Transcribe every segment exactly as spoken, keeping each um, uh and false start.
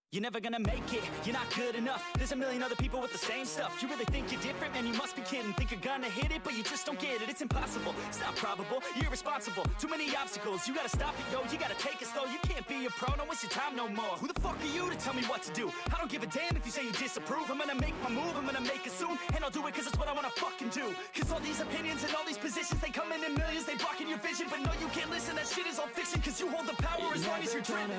You're never gonna make it, you're not good enough. There's a million other people with the same stuff. You really think you're different? Man, you must be kidding. Think you're gonna hit it, but you just don't get it. It's impossible, it's not probable, you're irresponsible. Too many obstacles, you gotta stop it, yo. You gotta take it slow, you can't be a pro. Don't waste your time no more. Who the fuck are you to tell me what to do? I don't give a damn if you say you disapprove. I'm gonna make my move, I'm gonna make it soon. And I'll do it cause it's what I wanna fucking do. Cause all these opinions and all these positions, they come in in millions, they blocking your vision. But no, you can't listen, that shit is all fiction. Cause you hold the power you're as long as you're driven.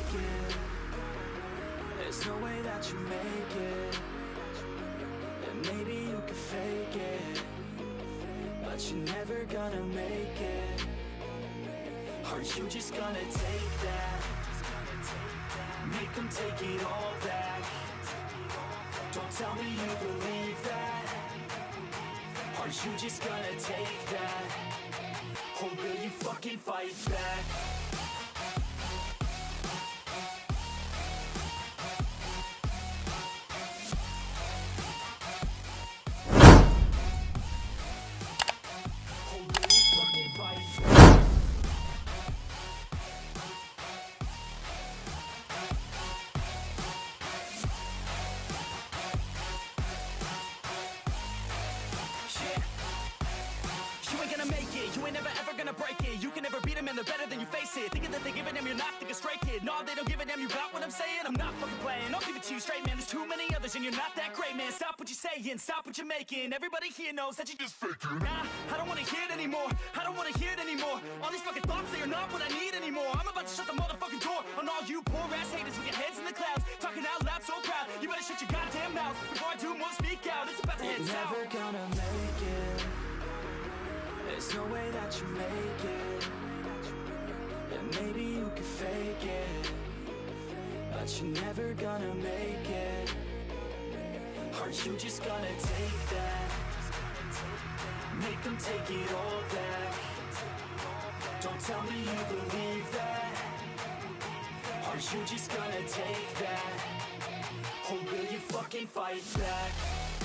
There's no way that you make it. And maybe you could fake it, but you're never gonna make it. Are you just gonna take that? Make them take it all back. Don't tell me you believe that. Are you just gonna take that? Or will you fucking fight back? You ain't never ever gonna break it. You can never beat them and they're better than you face it. Thinking that they give a damn, you're not, think a stray kid. No, they don't give a damn, you got what I'm saying? I'm not fucking playing, I'll give it to you straight, man. There's too many others and you're not that great, man. Stop what you're saying, stop what you're making. Everybody here knows that you just faking. Nah, I don't wanna hear it anymore, I don't wanna hear it anymore. All these fucking thoughts, they are not what I need anymore. I'm about to shut the motherfucking door on all you poor ass haters with your heads in the clouds, talking out loud so proud. You better shut your goddamn mouth before I do more, speak out. It's about to head south. Never gonna make it. There's no way that you make it. And maybe you could fake it, but you're never gonna make it. Are you just gonna take that? Make them take it all back. Don't tell me you believe that. Are you just gonna take that? Or will you fucking fight back?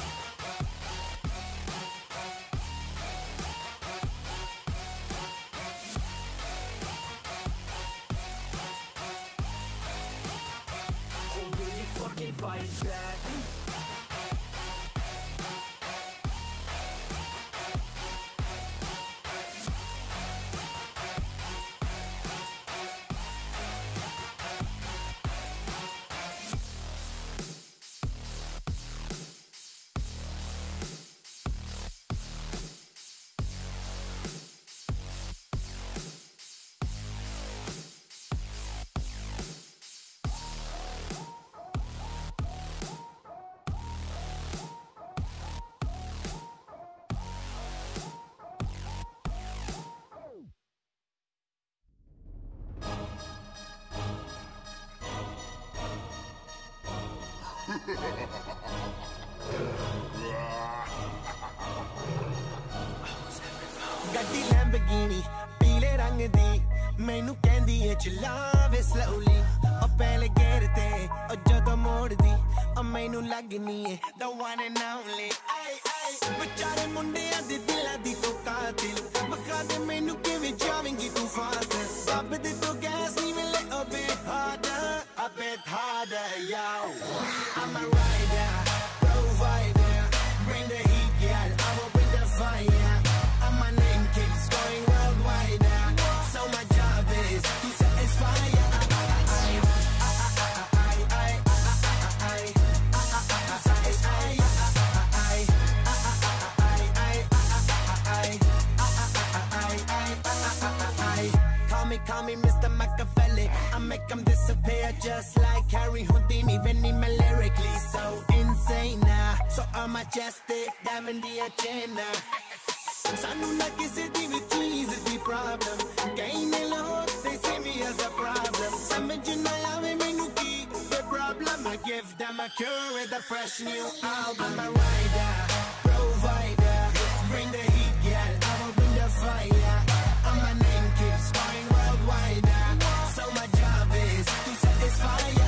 Fight back. ਗੱਡੀ Lamborghini ਪੀਲੇ ਰੰਗ ਦੀ ਮੈਨੂੰ ਕਹਿੰਦੀ ਏ ਚਲਾਵੇ slowly ਉਹ ਪਹਿਲੇ ਗੇਰ ਤੇ ਉਹ ਜਦੋਂ ਮੋੜਦੀ ਉਹ ਮੈਨੂੰ ਲੱਗਨੀ ਏ the one and only ਵਿਚਾਰੇ ਮੁੰਡਿਆਂ ਦੇ ਦਿਲਾਂ ਦੀ ਤੂੰ ਕਾਤਿਲ ਮਖਾ ਦੇ ਮੈਨੂੰ ਕਿਵੇਂ ਜਾਵੇਂਗੀ ਤੂੰ ਫਾਸਟ ਰੱਬ ਦੇ ਤੋਂ ਗੈਸ ਨਹੀਂ ਮਿਲੇ a bit harder a bit harder yo I'm a rider provider bring the heat girl I will bring the fire and my name keeps going worldwide now so my job is to satisfy ya Call me Mister Machiavelli I make them disappear just like Harry Houdini Veni me lyrically so insane now So I'm majestic, diamond the agenda Sanu na kisi di vi cheese di problem Kain ne lahore, they see me as a problem Samajh na aave mainu ki the problem I give them a cure with a fresh new album I'm a rider, provider Bring the heat, girl, I will bring the fire And my name keeps going worldwide So my job is to satisfy ya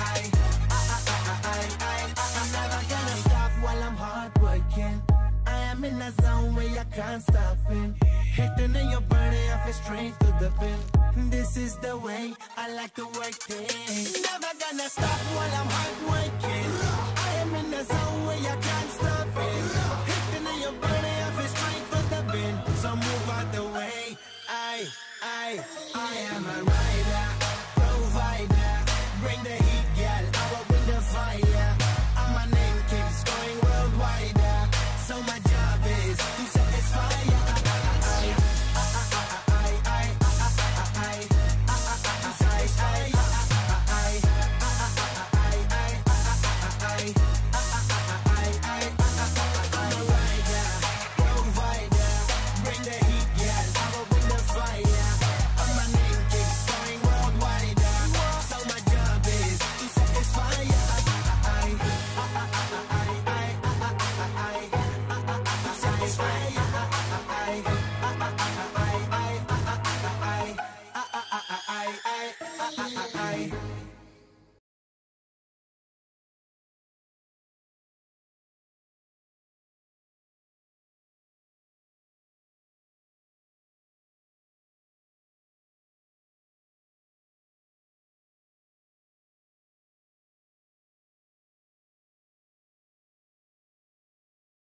I'm never gonna stop while I'm hard working I am am in a zone where I can't stop it. Hitting in your body, I feel straight to the pin. This is the way I like to work things. Never gonna stop while I'm hard working. I am in a zone where I can't stop it. Hitting in your body, I feel straight to the pin. So move out the way. I, I, I am a rider, provider. Bring the heat, girl, I will bring the fire. And my name keeps going worldwide. So my job is to satisfy ya. I, I, I, I, I, I, I, I.